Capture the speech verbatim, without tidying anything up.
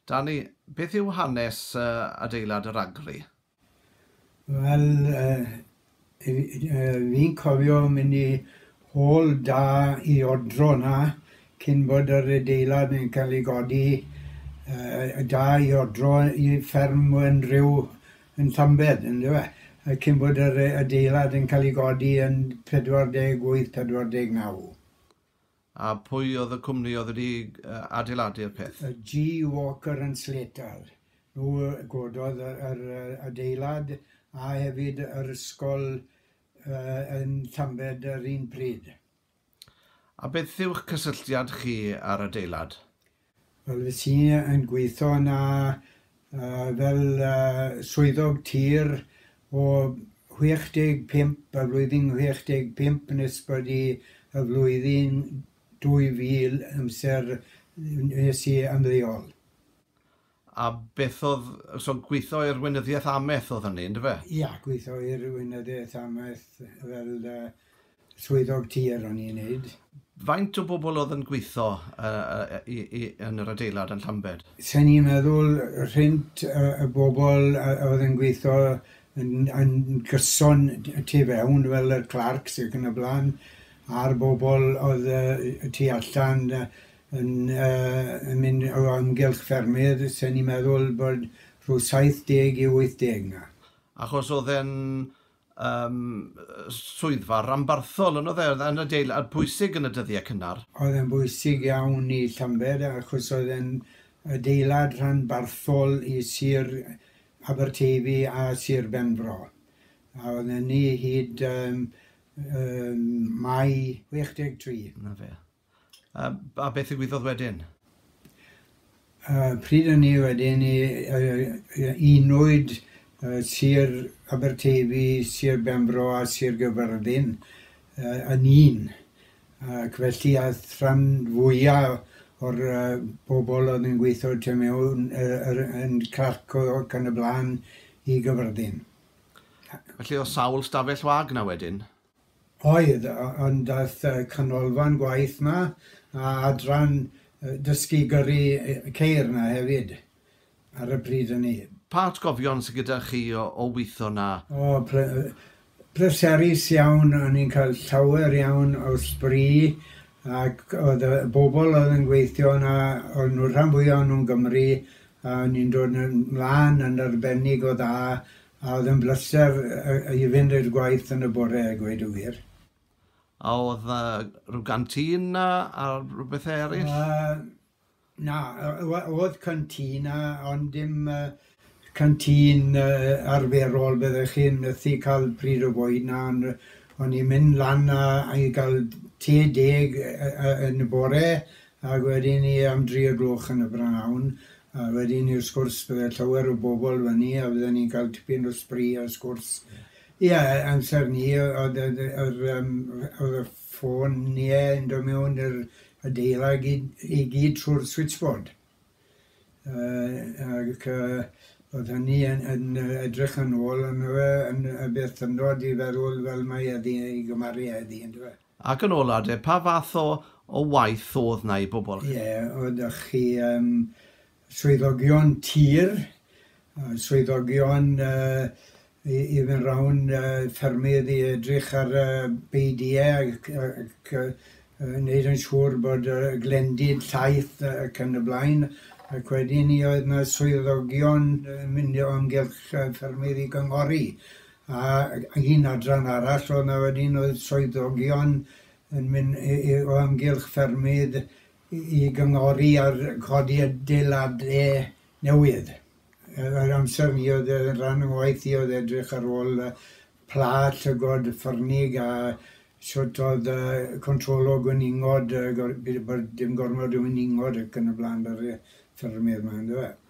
Dani, beth yw hanes uh, adeilad yr Agri? Wel, uh, fi'n cofio mynd i hôl da i odro na cyn bod yr adeilad yn cael ei godi uh, da i odro i fferm yn rhyw yn Llambed, yn dweud. Cyn bod yr adeilad yn cael ei godi yn pedwar deg wyth pedwar deg naw. A pwy oedd y cwmni oedd wedi uh, adeiladu'r peth? G. Walker and Slater. Nhw gododd yr adeilad a hefyd yr ysgol uh, yn Llambed yr un pryd. A beth yw'ch cysylltiad chi ar adeilad? Wel, fes i yn gweithio yna uh, fel uh, swyddog tir o chwech deg pump, y flwyddyn chwech deg pump yn ysbryd i y flwyddyn dwy fil amser nes i ymddeol. A beth oedd, so gweithio i'r Weinyddiaeth Amaeth oedd hynny, ynddo fe? Ia, gweithio i'r Weinyddiaeth Amaeth fel uh, swyddog tir o'n i'n neud. Faint o bobl oedd yn gweithio uh, uh, i, i, yn yr adeilad yn Llambed? Sa'n i'n meddwl rhynt y uh, bobl uh, oedd yn gweithio yn, yn gyson tu fewn fel y Clarks ac yn y blaen, a'r bobl oedd uh, tu allan uh, yn, uh, yn mynd o amgylch ffermydd, sa'n i'n meddwl bod rhyw saith deg i wyth deg na. Achos oedd e'n um, swyddfa rhanbarthol yn oedd e, yn adeilad pwysig yn y dyddiau cynnar. Oedd e'n bwysig iawn i Llambed achos oedd e'n adeilad rhanbarthol i Sir Aberteifi a Sir Benfro. A oedd e'n ni hyd um, um, Mai chwech deg tri. Na fe. Uh, a beth i gwyddoedd wedyn? Uh, pryd o'n ni wedyn i uh, unwyd uh, Sir Aberteifi, Sir Benfro a Sir Gyfyrddin uh, yn un. Ac felly aeth rhan fwyaf o'r uh, bobl oedd yn gweithio tu mewn uh, yn Clark ac yn y blaen i Gyfyrddin. Felly o sawl stafell wag na wedyn? Oedd, ond daeth uh, canolfan gwaith na a adran uh, dysgu gyrru ceir na hefyd ar y pryd hynny. Pa atgofion sydd gyda chi o, o weithio na? O, pleserus iawn, o'n i'n cael llawer iawn o sbri, ac oedd y bobl oedd yn gweithio yna, oedd nhw'n rhan fwyaf nhw'n Gymru, a ni'n dod ymlaen yn arbennig o dda, a oedd yn bleser i fynd i'r gwaith yn y bore, a gweud y wir. A oedd uh, rhyw gantin na a rhywbeth eraill? Uh, na, oedd cantina, ond dim uh, cantin uh, arferol byddech chi'n methu cael pryd o bwyd na, o'n i'n mynd lan a, a i gael te deg yn y bore, a wedyn ni am dri o gloch yn y branawn, a wedyn ni'r sgwrs bydde llawer o bobl fyny, a bydden ni'n cael tipyn o sbri a sgwrs. Ie, yeah, amser ni, oedd y ffôn ni yn dod mewn i'r adeilad i gyd trwy'r switchboard. Uh, ac uh, oedd hynny yn, yn edrych yn ôl yn y beth yn dod i feddwl fel mae eddi i gymaru eddi. Ac yn ola, de, pa fath o, o waith oedd na i bobl? Ie, yeah, oeddech chi um, swyddogion tir, uh, swyddogion uh, i, i fynd rawn uh, ffermydd i edrych ar uh, beidiau ac, ac uh, wneud yn siŵr bod uh, glendid llaeth ac yn y blaen. Ac wedyn ni oedd yna swyddogion uh, mynd o amgylch uh, ffermydd i gyngori. A un adran arall oedd yna wedyn oedd swyddogion yn mynd o amgylch ffermydd i gyngori ar codi adeiladau newydd. Yr amser ni oedd rhan o waith i oedd edrych ar ôl pla llygod ffyrnig a siwt oedd controlo gwningod, dim gormod o gwningod ac yn y blaen ar y ffermydd yma.